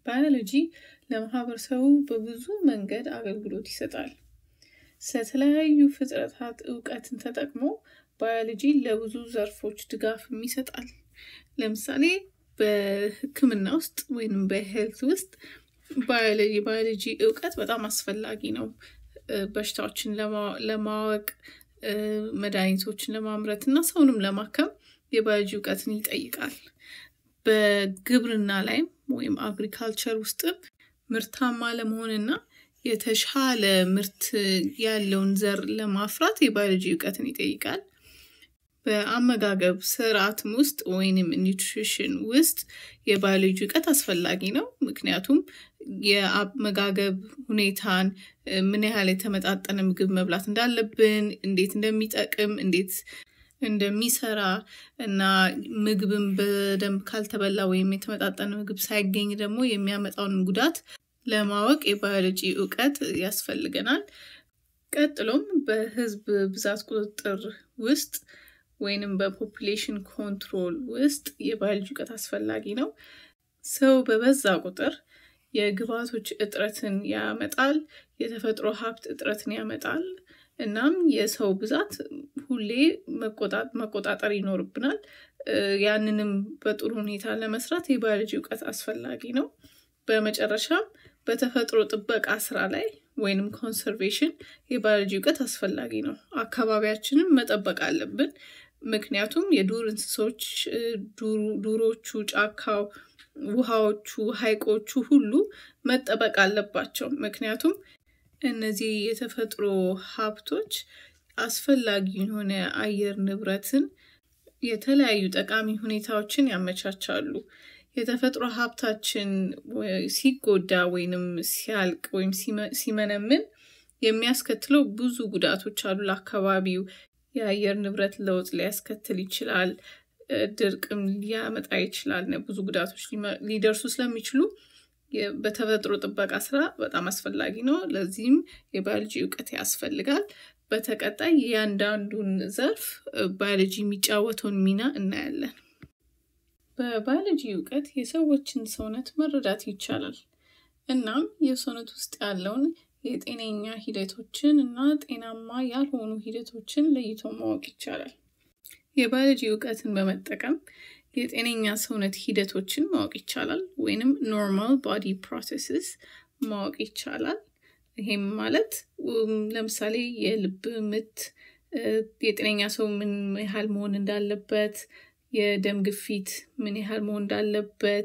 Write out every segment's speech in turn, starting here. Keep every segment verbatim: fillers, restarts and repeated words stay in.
ባዮሎጂ ለማህበረሰቡ በብዙ መንገድ አገልግሎት ይሰጣል። ስለተለያዩ ፍጥረታት ዕውቀትን ተጠቅሞ ባዮሎጂ ለብዙ ዘርፎች ድጋፍ ይሰጣል። ለምሳሌ በሕክምና ውስጥ ወይንም በሄልት ውስጥ ባዮሎጂ ባዮሎጂ ዕውቀት በጣም አስፈላጊ ነው። በሽታዎችን ለማወቅ መድኃኒቶችን ለማምረት እና ሰውንም ለማከም የባዮሎጂ ዕውቀትን ይጠይቃል። በግብርና ላይ ወይም አግሪካልቸር ውስጥ ምርታማ ለመሆንና የተሻለ ምርት ያለውን ዘር ለማፍራት የባዮሎጂ ዕውቀትን ይጠይቃል። በአመጋገብ ስርዓትም ውስጥ ወይንም ኒውትሪሽን ውስጥ የባዮሎጂ ዕውቀት አስፈላጊ ነው። ምክንያቱም የአመጋገብ ሁኔታን ምን ያህል የተመጣጠነ ምግብ መብላት እንዳለብን፣ እንዴት እንደሚጠቅም፣ እንዴት እንደሚሰራ እና ምግብን በደንብ ካልተበላ ወይም የተመጣጠነ ምግብ ሳይገኝ ደግሞ የሚያመጣውን ጉዳት ለማወቅ የባዮሎጂ ዕውቀት ያስፈልገናል። ቀጥሎም በህዝብ ብዛት ቁጥጥር ውስጥ ወይንም በፖፑሌሽን ኮንትሮል ውስጥ የባዮሎጂ ዕውቀት አስፈላጊ ነው። ሰው በበዛ ቁጥር የግብዓቶች እጥረትን ያመጣል፣ የተፈጥሮ ሀብት እጥረትን ያመጣል። እናም የሰው ብዛት ሁሌ መቆጣጠር ይኖርብናል። ያንንም በጥሩ ሁኔታ ለመስራት የባዮሎጂ ዕውቀት አስፈላጊ ነው። በመጨረሻም በተፈጥሮ ጥበቃ ስራ ላይ ወይንም ኮንሰርቬሽን የባዮሎጂ ዕውቀት አስፈላጊ ነው። አካባቢያችንን መጠበቅ አለብን። ምክንያቱም የዱር እንስሶች፣ ዱሮቹ፣ ጫካው፣ ውሃዎቹ፣ ሐይቆቹ ሁሉ መጠበቅ አለባቸው። ምክንያቱም እነዚህ የተፈጥሮ ሀብቶች አስፈላጊ የሆነ አየር ንብረትን የተለያዩ ጠቃሚ ሁኔታዎችን ያመቻቻሉ። የተፈጥሮ ሀብታችን ሲጎዳ ወይንም ሲያልቅ ወይም ሲመነምን የሚያስከትለው ብዙ ጉዳቶች አሉ ለአካባቢው። የአየር ንብረት ለውጥ ሊያስከትል ይችላል፣ ድርቅም ሊያመጣ ይችላል። ብዙ ጉዳቶች ሊደርሱ ስለሚችሉ በተፈጥሮ ጥበቃ ስራ በጣም አስፈላጊ ነው። ለዚህም የባዮሎጂ ዕውቀት ያስፈልጋል። በተቀጣይ ያንዳንዱን ዘርፍ ባዮሎጂ የሚጫወተውን ሚና እናያለን። በባዮሎጂ ዕውቀት የሰዎችን ሰውነት መረዳት ይቻላል። እናም የሰውነት ውስጥ ያለውን የጤነኛ ሂደቶችን እና ጤናማ ያልሆኑ ሂደቶችን ለይቶ ማወቅ ይቻላል። የባዮሎጂ ዕውቀትን በመጠቀም የጤነኛ ሰውነት ሂደቶችን ማወቅ ይቻላል ወይንም ኖርማል ቦዲ ፕሮሰስስ ማወቅ ይቻላል። ይሄም ማለት ለምሳሌ የልብ ምት የጤነኛ ሰው ምን ያህል መሆን እንዳለበት፣ የደም ግፊት ምን ያህል መሆን እንዳለበት፣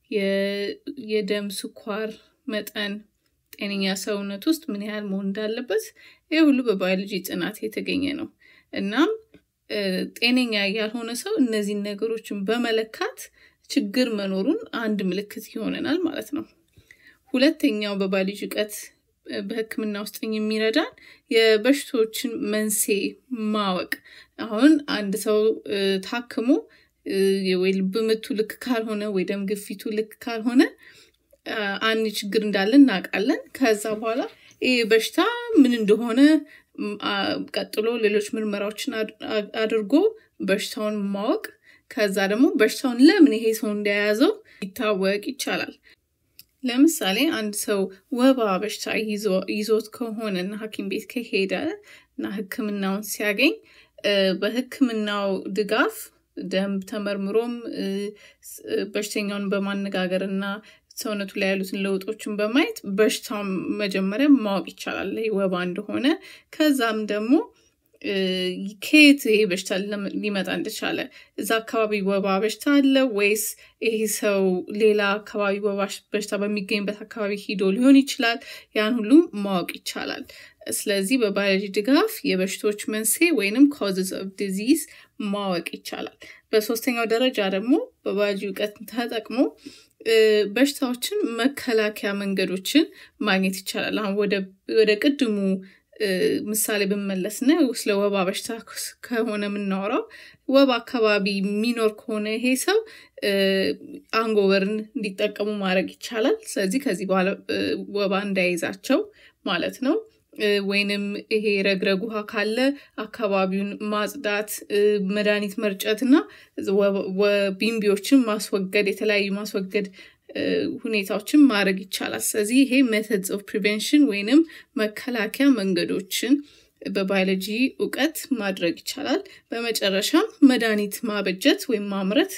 የደም ስኳር መጠን ጤነኛ ሰውነት ውስጥ ምን ያህል መሆን እንዳለበት ይሄ ሁሉ በባዮሎጂ ጥናት የተገኘ ነው። እናም ጤነኛ ያልሆነ ሰው እነዚህ ነገሮችን በመለካት ችግር መኖሩን አንድ ምልክት ይሆነናል ማለት ነው። ሁለተኛው በባዮሎጂ ዕውቀት በሕክምና ውስጥ የሚረዳን የበሽታዎችን መንስኤ ማወቅ። አሁን አንድ ሰው ታክሞ ወይ ልብ ምቱ ልክ ካልሆነ ወይ ደም ግፊቱ ልክ ካልሆነ አንድ ችግር እንዳለ እናውቃለን። ከዛ በኋላ ይሄ በሽታ ምን እንደሆነ ቀጥሎ ሌሎች ምርመራዎችን አድርጎ በሽታውን ማወቅ፣ ከዛ ደግሞ በሽታውን ለምን ይሄ ሰው እንደያዘው ይታወቅ ይቻላል። ለምሳሌ አንድ ሰው ወባ በሽታ ይዞት ከሆነ እና ሐኪም ቤት ከሄደ እና ሕክምናውን ሲያገኝ በሕክምናው ድጋፍ ደም ተመርምሮም በሽተኛውን በማነጋገር እና ሰውነቱ ላይ ያሉትን ለውጦችን በማየት በሽታውን መጀመሪያ ማወቅ ይቻላል ወባ እንደሆነ። ከዛም ደግሞ ከየት ይሄ በሽታ ሊመጣ እንደቻለ፣ እዛ አካባቢ ወባ በሽታ አለ ወይስ ይሄ ሰው ሌላ አካባቢ ወባ በሽታ በሚገኝበት አካባቢ ሄዶ ሊሆን ይችላል። ያን ሁሉ ማወቅ ይቻላል። ስለዚህ በባዮሎጂ ድጋፍ የበሽታዎች መንስኤ ወይንም causes of disease ማወቅ ይቻላል። በሶስተኛው ደረጃ ደግሞ በባዮሎጂ ዕውቀት ተጠቅሞ በሽታዎችን መከላከያ መንገዶችን ማግኘት ይቻላል። አሁን ወደ ወደ ቅድሙ ምሳሌ በመመለስና ስለ ወባ በሽታ ከሆነ የምናወራው ወባ አካባቢ የሚኖር ከሆነ ይሄ ሰው አንጎበርን እንዲጠቀሙ ማድረግ ይቻላል። ስለዚህ ከዚህ በኋላ ወባ እንዳይዛቸው ማለት ነው። ወይንም ይሄ ረግረግ ውሃ ካለ አካባቢውን ማጽዳት፣ መድኃኒት መርጨትና ቢምቢዎችን ማስወገድ፣ የተለያዩ ማስወገድ ሁኔታዎችን ማድረግ ይቻላል ስለዚህ ይሄ methods of prevention ወይንም መከላከያ መንገዶችን በባዮሎጂ ዕውቀት ማድረግ ይቻላል በመጨረሻም መድኃኒት ማበጀት ወይም ማምረት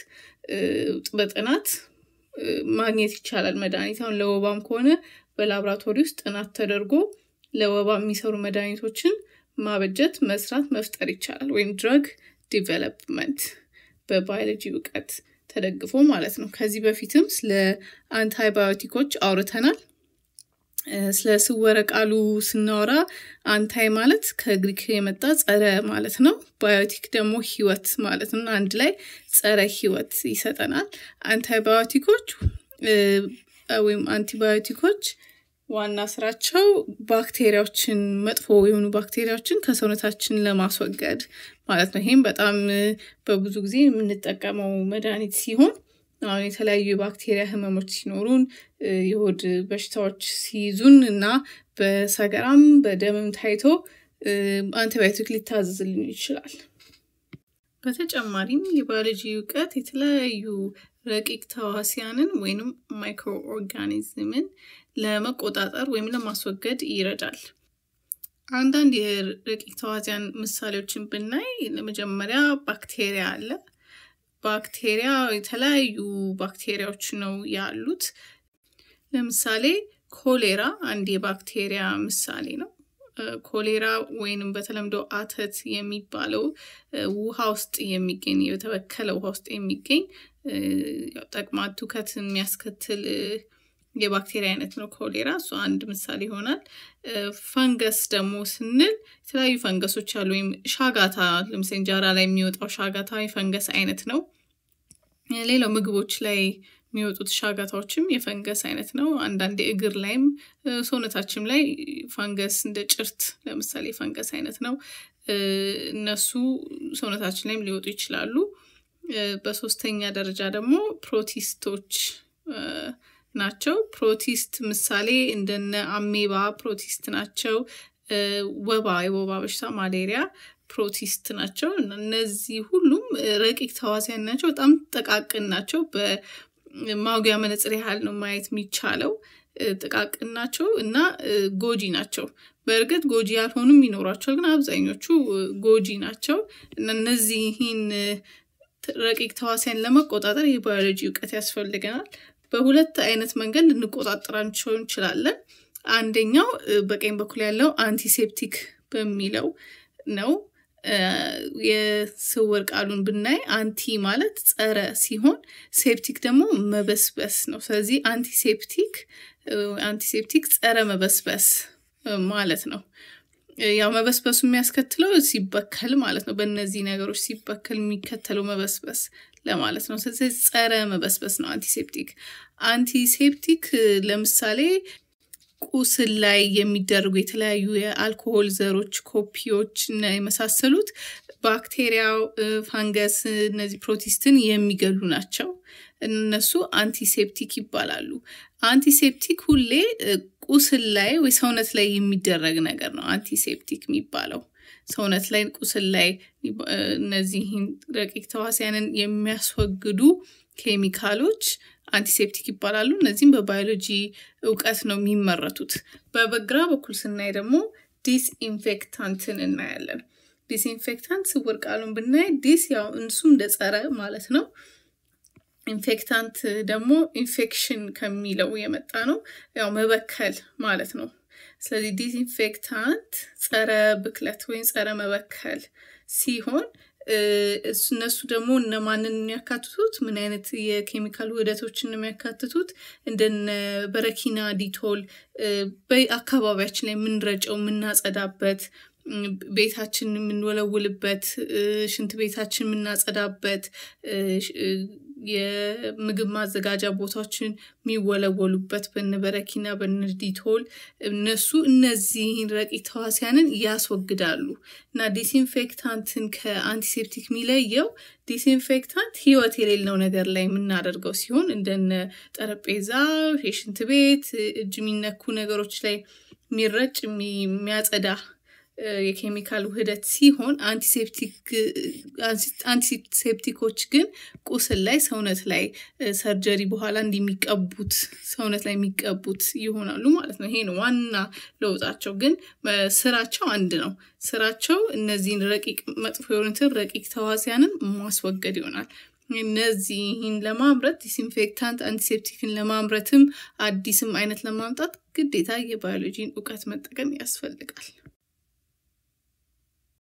በጥናት ማግኘት ይቻላል መድኃኒት አሁን ለወባም ከሆነ በላብራቶሪ ውስጥ ጥናት ተደርጎ ለወባ የሚሰሩ መድኃኒቶችን ማበጀት መስራት መፍጠር ይቻላል ወይም drug development በባዮሎጂ ዕውቀት ተደግፎ ማለት ነው ከዚህ በፊትም ስለ አንቲባዮቲኮች አውርተናል ስለ ስወረ ቃሉ ስናወራ አንታይ ማለት ከግሪክ የመጣ ጸረ ማለት ነው ባዮቲክ ደግሞ ህይወት ማለት ነው አንድ ላይ ጸረ ህይወት ይሰጠናል አንቲባዮቲኮች ወይም አንቲባዮቲኮች ዋና ስራቸው ባክቴሪያዎችን መጥፎ የሆኑ ባክቴሪያዎችን ከሰውነታችን ለማስወገድ ማለት ነው ይሄም በጣም በብዙ ጊዜ የምንጠቀመው መድኃኒት ሲሆን አሁን የተለያዩ ባክቴሪያ ህመሞች ሲኖሩን የሆድ በሽታዎች ሲይዙን እና በሰገራም በደምም ታይቶ አንቲባዮቲክ ሊታዘዝልን ይችላል በተጨማሪም የባዮሎጂ ዕውቀት የተለያዩ ረቂቅ ተዋሲያንን ወይንም ማይክሮ ኦርጋኒዝምን ለመቆጣጠር ወይም ለማስወገድ ይረዳል አንዳንድ የረቂቅ ተዋሲያን ምሳሌዎችን ብናይ ለመጀመሪያ ባክቴሪያ አለ ባክቴሪያ የተለያዩ ባክቴሪያዎች ነው ያሉት ለምሳሌ ኮሌራ አንድ የባክቴሪያ ምሳሌ ነው ኮሌራ ወይንም በተለምዶ አተት የሚባለው ውሃ ውስጥ የሚገኝ የተበከለ ውሃ ውስጥ የሚገኝ ተቅማጥ ትውከት የሚያስከትል የባክቴሪያ አይነት ነው ኮሌራ እሱ አንድ ምሳሌ ይሆናል ፈንገስ ደግሞ ስንል የተለያዩ ፈንገሶች አሉ ወይም ሻጋታ ለምሳሌ እንጀራ ላይ የሚወጣው ሻጋታ የፈንገስ አይነት ነው ሌላው ምግቦች ላይ የሚወጡት ሻጋታዎችም የፈንገስ አይነት ነው አንዳንድ እግር ላይም ሰውነታችን ላይ ፈንገስ እንደ ጭርት ለምሳሌ ፈንገስ አይነት ነው እነሱ ሰውነታችን ላይም ሊወጡ ይችላሉ በሶስተኛ ደረጃ ደግሞ ፕሮቲስቶች ናቸው ፕሮቲስት ምሳሌ እንደነ አሜባ ፕሮቲስት ናቸው ወባ የወባ በሽታ ማሌሪያ ፕሮቲስት ናቸው እነዚህ ሁሉም ረቂቅ ተዋሲያን ናቸው በጣም ጠቃቅን ናቸው በማውጊያ መነጽር ያህል ነው ማየት የሚቻለው ጠቃቅን ናቸው እና ጎጂ ናቸው በእርግጥ ጎጂ ያልሆኑም ይኖራቸዋል ግን አብዛኞቹ ጎጂ ናቸው እና እነዚህን ረቂቅ ተዋሲያን ለመቆጣጠር የባዮሎጂ ዕውቀት ያስፈልገናል በሁለት አይነት መንገድ ልንቆጣጠራቸው እንችላለን አንደኛው በቀኝ በኩል ያለው አንቲሴፕቲክ በሚለው ነው የስውር ቃሉን ብናይ አንቲ ማለት ጸረ ሲሆን ሴፕቲክ ደግሞ መበስበስ ነው ስለዚህ አንቲሴፕቲክ አንቲሴፕቲክ ጸረ መበስበስ ማለት ነው ያው መበስበሱ የሚያስከትለው ሲበከል ማለት ነው በእነዚህ ነገሮች ሲበከል የሚከተለው መበስበስ ለማለት ነው ስለዚህ ጸረ መበስበስ ነው አንቲሴፕቲክ አንቲሴፕቲክ ለምሳሌ ቁስል ላይ የሚደረጉ የተለያዩ የአልኮሆል ዘሮች ኮፒዎች እና የመሳሰሉት ባክቴሪያው ፈንገስ እነዚህ ፕሮቲስትን የሚገሉ ናቸው እነሱ አንቲሴፕቲክ ይባላሉ አንቲሴፕቲክ ሁሌ ቁስል ላይ ወይ ሰውነት ላይ የሚደረግ ነገር ነው አንቲሴፕቲክ የሚባለው ሰውነት ላይ ቁስል ላይ እነዚህ ረቂቅ ተዋሲያንን የሚያስወግዱ ኬሚካሎች አንቲሴፕቲክ ይባላሉ እነዚህም በባዮሎጂ ዕውቀት ነው የሚመረቱት በበግራ በኩል ስናይ ደግሞ ዲስኢንፌክታንትን እናያለን ዲስኢንፌክታንት ስውር ቃሉን ብናይ ዲስ ያው እንሱም እንደጸረ ማለት ነው ኢንፌክታንት ደግሞ ኢንፌክሽን ከሚለው የመጣ ነው ያው መበከል ማለት ነው ስለዚህ ዲስኢንፌክታንት ጸረ ብክለት ወይ ጸረ መበከል ሲሆን እነሱ ደግሞ እነማንን የሚያካትቱት ምን አይነት የኬሚካል ውህደቶችን የሚያካትቱት እንደነ በረኪና ዲቶል በአካባቢያችን ላይ ምንረጨው ምናጸዳበት ቤታችን ምንወለውልበት ሽንት ቤታችን ምናጸዳበት የምግብ ማዘጋጃ ቦታዎችን የሚወለወሉበት በነበረኪና በነዲቶል እነሱ እነዚህ ረቂቅ ተዋሲያንን ያስወግዳሉ እና ዲስኢንፌክታንትን ከአንቲሴፕቲክ የሚለየው ዲስኢንፌክታንት ህይወት የሌለው ነገር ላይ የምናደርገው ሲሆን እንደነ ጠረጴዛ የሽንት ቤት እጅ የሚነኩ ነገሮች ላይ የሚረጭ የሚያጸዳ የኬሚካል ውህደት ሲሆን አንቲሴፕቲክ አንቲሴፕቲኮች ግን ቁስል ላይ ሰውነት ላይ ሰርጀሪ በኋላ እንዲሚቀቡት ሰውነት ላይ የሚቀቡት ይሆናሉ ማለት ነው። ይሄ ነው ዋና ለውጣቸው። ግን ስራቸው አንድ ነው። ስራቸው እነዚህን ረቂቅ መጥፎ የሆኑትን ረቂቅ ተዋሲያንን ማስወገድ ይሆናል። እነዚህን ለማምረት ዲስኢንፌክታንት አንቲሴፕቲክን ለማምረትም አዲስም አይነት ለማምጣት ግዴታ የባዮሎጂን ዕውቀት መጠቀም ያስፈልጋል።